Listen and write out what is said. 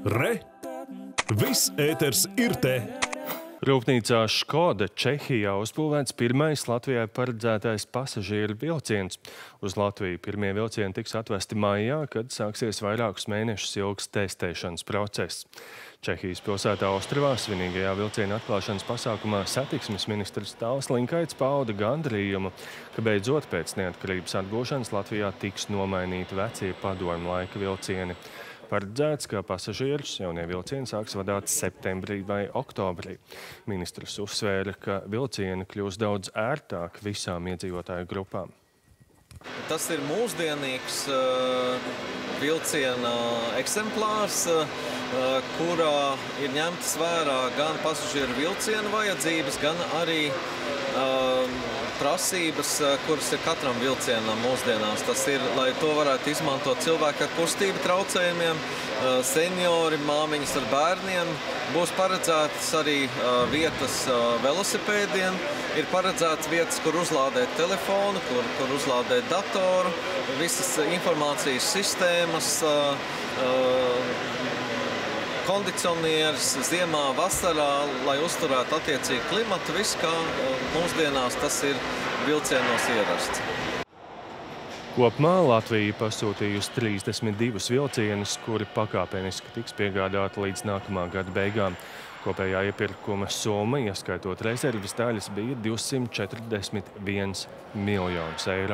Re! Viss ēters ir te! Rūpnīcā Škoda Čehijā uzbūvēts pirmais Latvijai paredzētais pasažieru vilciens. Uz Latviju pirmie vilcieni tiks atvesti maijā, kad sāksies vairākus mēnešus ilgs testēšanas process. Čehijas pilsētā Ostravā svinīgajā vilciena atklāšanas pasākumā satiksmes ministrs Tāls Linkaits pauda gandarījumu, ka beidzot pēc neatkarības atgūšanas Latvijā tiks nomainīti vecie padomju laika vilcieni. Paredzēts, ka pasažierus jaunie vilcieni sāks vadāt septembrī vai oktobrī. Ministrs uzsvēra, ka vilcieni kļūs daudz ērtāk visām iedzīvotāju grupām. Tas ir mūsdienīgs vilciena eksemplārs, kurā ir ņemtas vērā gan pasažieru vilcienu vajadzības, gan arī prasības, kuras ir katram vilcienam mūsdienās. Tas ir, lai to varētu izmantot cilvēki ar kustību traucējumiem, seniori, māmiņas ar bērniem. Būs paredzētas arī vietas velosipēdiem, ir paredzētas vietas, kur uzlādēt telefonu, kur uzlādēt datoru, visas informācijas sistēmas, kondicionieris ziemā, vasarā, lai uzturētu attiecīgi klimatu, viss kā mūsdienās tas ir vilcienos ierasts. Kopumā Latvija pasūtījusi 32 vilcienus, kuri pakāpeniski tiks piegādāti līdz nākamā gada beigām. Kopējā iepirkuma summa, ieskaitot rezerves daļas, bija 241 miljonus eiro.